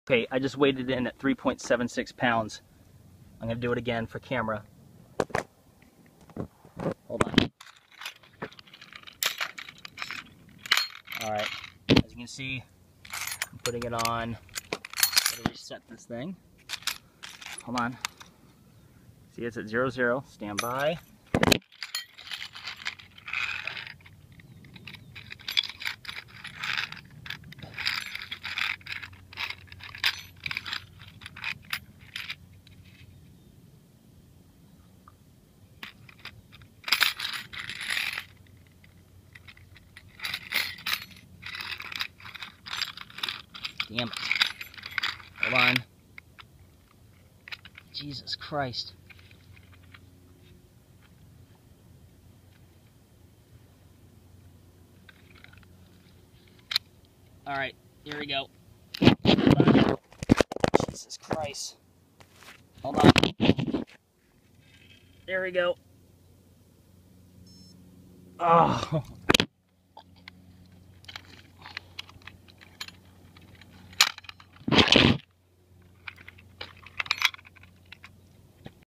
Okay, I just weighed it in at 3.76 pounds. I'm going to do it again for camera. Hold on. Alright, as you can see, I'm putting it on. Gotta reset this thing. Hold on. See, it's at 00. Stand by. Damn it. Hold on. Jesus Christ. Alright, here we go. Hold on. Jesus Christ. Hold on. There we go. Oh,